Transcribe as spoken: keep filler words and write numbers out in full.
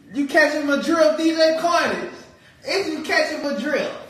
You catching my drill, D J Carnage. If you catching my drill.